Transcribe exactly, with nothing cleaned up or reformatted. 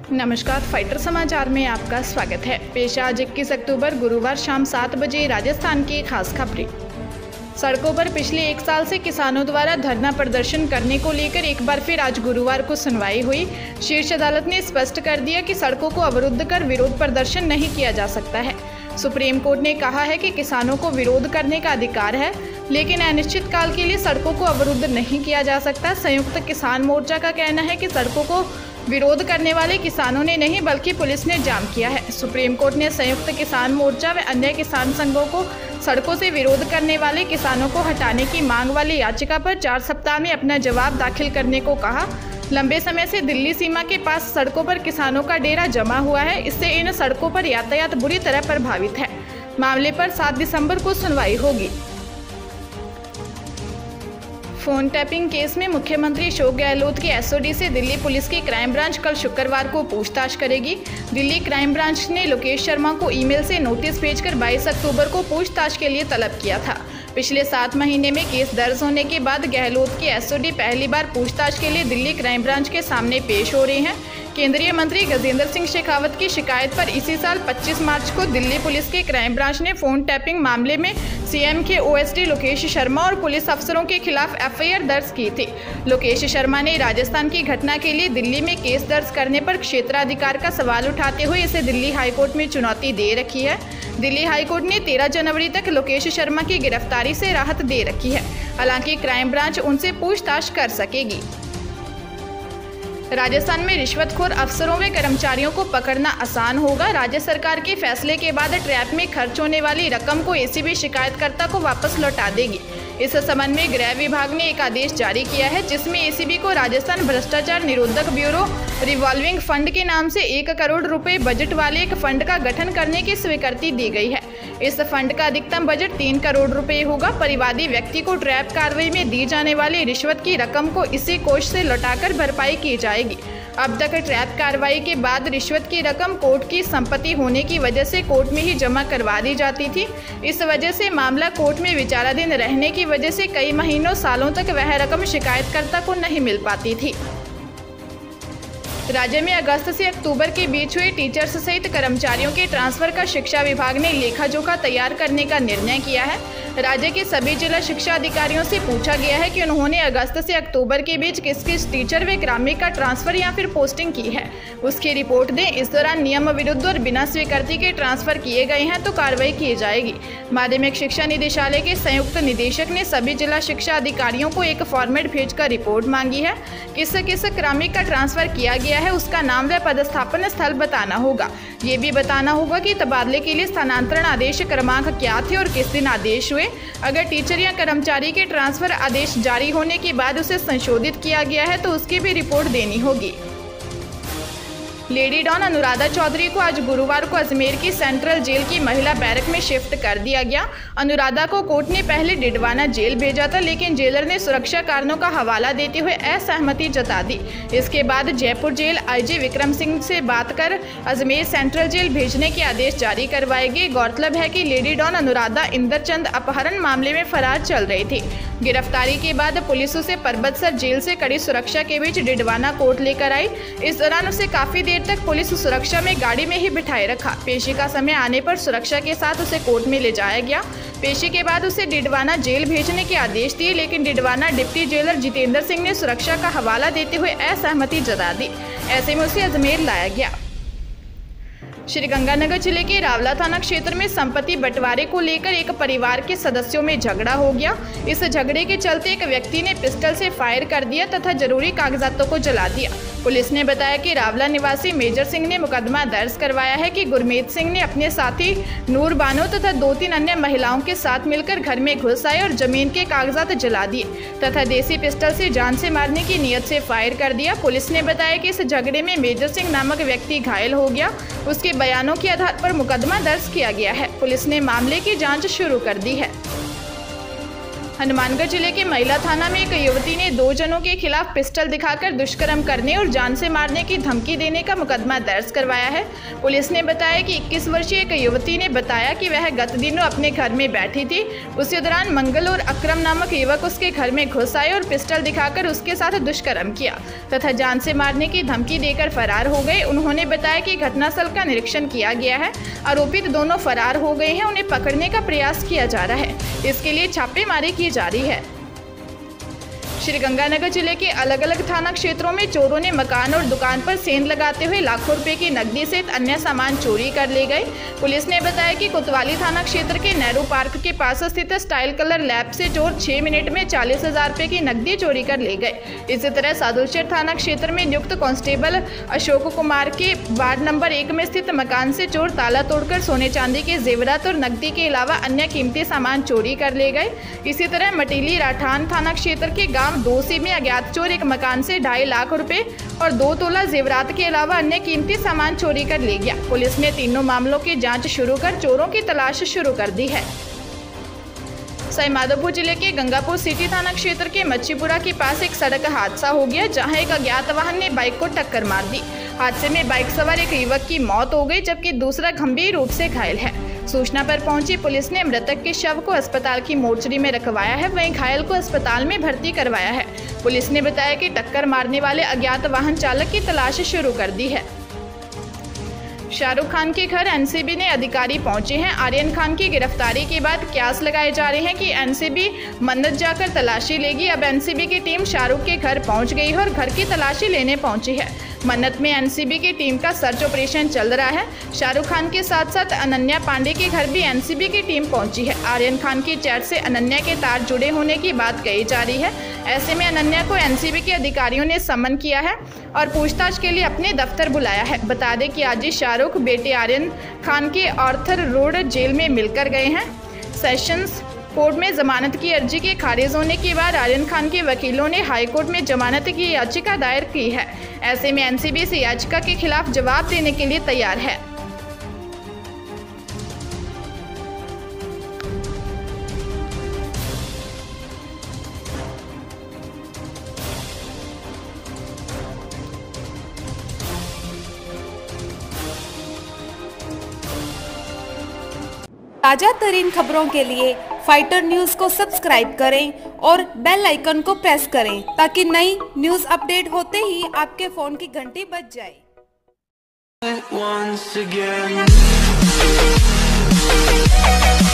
नमस्कार, फाइटर समाचार में आपका स्वागत है। पेश आज इक्कीस अक्टूबर गुरुवार शाम सात बजे राजस्थान की खास खबरें। सड़कों पर पिछले एक साल से किसानों द्वारा धरना प्रदर्शन करने को लेकर एक बार फिर आज गुरुवार को सुनवाई हुई। शीर्ष अदालत ने स्पष्ट कर दिया कि सड़कों को अवरुद्ध कर विरोध प्रदर्शन नहीं किया जा सकता है। सुप्रीम कोर्ट ने कहा है कि किसानों को विरोध करने का अधिकार है, लेकिन अनिश्चित काल के लिए सड़कों को अवरुद्ध नहीं किया जा सकता। संयुक्त किसान मोर्चा का कहना है कि सड़कों को विरोध करने वाले किसानों ने नहीं बल्कि पुलिस ने जाम किया है। सुप्रीम कोर्ट ने संयुक्त किसान मोर्चा व अन्य किसान संघों को सड़कों से विरोध करने वाले किसानों को हटाने की मांग वाली याचिका पर चार सप्ताह में अपना जवाब दाखिल करने को कहा। लंबे समय से दिल्ली सीमा के पास सड़कों पर किसानों का डेरा जमा हुआ है, इससे इन सड़कों पर यातायात बुरी तरह प्रभावित है। मामले पर सात दिसंबर को सुनवाई होगी। फोन टैपिंग केस में मुख्यमंत्री अशोक गहलोत की एसओडी से दिल्ली पुलिस की क्राइम ब्रांच कल शुक्रवार को पूछताछ करेगी। दिल्ली क्राइम ब्रांच ने लोकेश शर्मा को ईमेल से नोटिस भेजकर बाईस अक्टूबर को पूछताछ के लिए तलब किया था। पिछले सात महीने में केस दर्ज होने के बाद गहलोत की एसओडी पहली बार पूछताछ के लिए दिल्ली क्राइम ब्रांच के सामने पेश हो रही हैं। केंद्रीय मंत्री गजेंद्र सिंह शेखावत की शिकायत पर इसी साल पच्चीस मार्च को दिल्ली पुलिस के क्राइम ब्रांच ने फोन टैपिंग मामले में सीएम के ओएसडी लोकेश शर्मा और पुलिस अफसरों के खिलाफ एफआईआर दर्ज की थी। लोकेश शर्मा ने राजस्थान की घटना के लिए दिल्ली में केस दर्ज करने पर क्षेत्राधिकार का सवाल उठाते हुए इसे दिल्ली हाईकोर्ट में चुनौती दे रखी है। दिल्ली हाईकोर्ट ने तेरह जनवरी तक लोकेश शर्मा की गिरफ्तारी से राहत दे रखी है। हालांकि क्राइम ब्रांच उनसे पूछताछ कर सकेगी। राजस्थान में रिश्वतखोर अफसरों व कर्मचारियों को पकड़ना आसान होगा। राज्य सरकार के फैसले के बाद ट्रैप में खर्च होने वाली रकम को एसीबी शिकायतकर्ता को वापस लौटा देगी। इस संबंध में गृह विभाग ने एक आदेश जारी किया है, जिसमें एसीबी को राजस्थान भ्रष्टाचार निरोधक ब्यूरो रिवॉल्विंग फंड के नाम से एक करोड़ रुपए बजट वाले एक फंड का गठन करने की स्वीकृति दी गई है। इस फंड का अधिकतम बजट तीन करोड़ रुपए होगा। परिवादी व्यक्ति को ट्रैप कार्रवाई में दी जाने वाली रिश्वत की रकम को इसी कोष से लौटाकर भरपाई की जाएगी। अब तक ट्रैप कार्रवाई के बाद रिश्वत की रकम कोर्ट की संपत्ति होने की वजह से कोर्ट में ही जमा करवा दी जाती थी। इस वजह से मामला कोर्ट में विचाराधीन रहने की वजह से कई महीनों सालों तक वह रकम शिकायतकर्ता को नहीं मिल पाती थी। राज्य में अगस्त से अक्टूबर के बीच हुए टीचर्स सहित कर्मचारियों के ट्रांसफर का शिक्षा विभाग ने लेखा जोखा तैयार करने का निर्णय किया है। राज्य के सभी जिला शिक्षा अधिकारियों से पूछा गया है कि उन्होंने अगस्त से अक्टूबर के बीच किस किस टीचर व क्रमिक का ट्रांसफर या फिर पोस्टिंग की है, उसकी रिपोर्ट दें। इस दौरान नियम विरुद्ध और बिना स्वीकृति के ट्रांसफर किए गए हैं तो कार्रवाई की जाएगी। माध्यमिक शिक्षा निदेशालय के संयुक्त निदेशक ने सभी जिला शिक्षा अधिकारियों को एक फॉर्मेट भेजकर रिपोर्ट मांगी है। किस किस क्रमिक का ट्रांसफर किया गया है, उसका नाम व पदस्थापन स्थल बताना होगा। ये भी बताना होगा कि तबादले के लिए स्थानांतरण आदेश क्रमांक क्या थे और किस दिन आदेश हुए। अगर टीचर या कर्मचारी के ट्रांसफर आदेश जारी होने के बाद उसे संशोधित किया गया है तो उसकी भी रिपोर्ट देनी होगी। लेडी डॉन अनुराधा चौधरी को आज गुरुवार को अजमेर की सेंट्रल जेल की महिला बैरक में शिफ्ट कर दिया गया। अनुराधा को कोर्ट ने पहले डिडवाना जेल भेजा था, लेकिन जेलर ने सुरक्षा कारणों का हवाला देते हुए असहमति जता दी। इसके बाद जयपुर जेल आईजी विक्रम सिंह से बात कर अजमेर सेंट्रल जेल भेजने के आदेश जारी करवाए गए। गौरतलब है कि लेडी डॉन अनुराधा इंदरचंद अपहरण मामले में फरार चल रही थी। गिरफ्तारी के बाद पुलिस उसे परबतसर जेल से कड़ी सुरक्षा के बीच डिडवाना कोर्ट लेकर आई। इस दौरान उसे काफी देर तक पुलिस सुरक्षा में गाड़ी में ही बिठाए रखा। पेशी का समय आने पर सुरक्षा के साथ उसे कोर्ट में ले जाया गया। पेशी के बाद उसे डिडवाना जेल भेजने के आदेश दिए, लेकिन डिडवाना डिप्टी जेलर जितेंद्र सिंह ने सुरक्षा का हवाला देते हुए असहमति जता दी। ऐसे में उसे अजमेर लाया गया। श्रीगंगानगर जिले के रावला थाना क्षेत्र में संपत्ति बंटवारे को लेकर एक परिवार के सदस्यों में झगड़ा हो गया। इस झगड़े के चलते एक व्यक्ति ने पिस्टल से फायर कर दिया तथा जरूरी कागजातों को जला दिया। पुलिस ने बताया कि रावला निवासी मेजर सिंह ने मुकदमा दर्ज करवाया है कि गुरमीत सिंह ने अपने साथी नूर बानो तथा दो तीन अन्य महिलाओं के साथ मिलकर घर में घुस आए और जमीन के कागजात जला दिए तथा देसी पिस्टल से जान से मारने की नीयत से फायर कर दिया। पुलिस ने बताया कि इस झगड़े में मेजर सिंह नामक व्यक्ति घायल हो गया। उसके बयानों के आधार पर मुकदमा दर्ज किया गया है। पुलिस ने मामले की जांच शुरू कर दी है। हनुमानगढ़ जिले के महिला थाना में एक युवती ने दो जनों के खिलाफ पिस्टल दिखाकर दुष्कर्म करने और जान से मारने की धमकी देने का मुकदमा दर्ज करवाया है। पुलिस ने बताया कि इक्कीस वर्षीय एक युवती ने बताया कि वह गत दिनों अपने घर में बैठी थी। उसी दौरान मंगल और अक्रम नामक युवक उसके घर में घुस आए और पिस्टल दिखाकर उसके साथ दुष्कर्म किया तथा जान से मारने की धमकी देकर फरार हो गए। उन्होंने बताया कि घटनास्थल का निरीक्षण किया गया है। आरोपित दोनों फरार हो गए हैं। उन्हें पकड़ने का प्रयास किया जा रहा है। इसके लिए छापेमारी की जा रही है। श्रीगंगानगर जिले के अलग अलग थाना क्षेत्रों में चोरों ने मकान और दुकान पर सेंध लगाते हुए लाखों रुपए की नकदी सहित अन्य सामान चोरी कर ले गए। पुलिस ने बताया कि कोतवाली थाना क्षेत्र के नेहरू पार्क के पास स्थित स्टाइल कलर लैब से चोर छह मिनट में चालीस हजार रुपए की नकदी चोरी कर ले गए। इसी तरह सादुलशहर थाना क्षेत्र में नियुक्त कांस्टेबल अशोक कुमार के वार्ड नंबर एक में स्थित मकान से चोर ताला तोड़कर सोने चांदी के जेवरात और नकदी के अलावा अन्य कीमती सामान चोरी कर ले गए। इसी तरह मटीली राठान थाना क्षेत्र के गांव दोसी में अज्ञात चोर एक मकान से ढाई लाख रुपए और दो तोला जेवरात के अलावा अन्य कीमती सामान चोरी कर ले गया। पुलिस ने तीनों मामलों की जांच शुरू कर चोरों की तलाश शुरू कर दी है। सवाईमाधोपुर जिले के गंगापुर सिटी थाना क्षेत्र के मच्छीपुरा के पास एक सड़क हादसा हो गया, जहां एक अज्ञात वाहन ने बाइक को टक्कर मार दी। हादसे में बाइक सवार एक युवक की मौत हो गई, जबकि दूसरा गंभीर रूप से घायल है। सूचना पर पहुंची पुलिस ने मृतक के शव को अस्पताल की मोर्चरी में रखवाया है, वहीं घायल को अस्पताल में भर्ती करवाया है। पुलिस ने बताया कि टक्कर मारने वाले अज्ञात वाहन चालक की तलाश शुरू कर दी है। शाहरुख खान के घर एनसीबी ने अधिकारी पहुंचे हैं। आर्यन खान की गिरफ्तारी के बाद क्यास लगाए जा रहे हैं कि एनसीबी मन्नत जाकर तलाशी लेगी। अब एनसीबी की टीम शाहरुख के घर पहुंच गई है और घर की तलाशी लेने पहुंची है। मन्नत में एनसीबी की टीम का सर्च ऑपरेशन चल रहा है। शाहरुख खान के साथ साथ अनन्या पांडे के घर भी एनसीबी की टीम पहुंची है। आर्यन खान की चैट से अनन्या के तार जुड़े होने की बात कही जा रही है। ऐसे में अनन्या को एनसीबी के अधिकारियों ने समन किया है और पूछताछ के लिए अपने दफ्तर बुलाया है। बता दें कि आज ही शाहरुख बेटे आर्यन खान के आर्थर रोड जेल में मिलकर गए हैं। सेशंस कोर्ट में जमानत की अर्जी के खारिज होने के बाद आर्यन खान के वकीलों ने हाईकोर्ट में जमानत की याचिका दायर की है। ऐसे में एनसीबी इस याचिका के खिलाफ जवाब देने के लिए तैयार है। ताजा तरीन खबरों के लिए फाइटर न्यूज को सब्सक्राइब करें और बेल आइकन को प्रेस करें ताकि नई न्यूज अपडेट होते ही आपके फोन की घंटी बज जाए।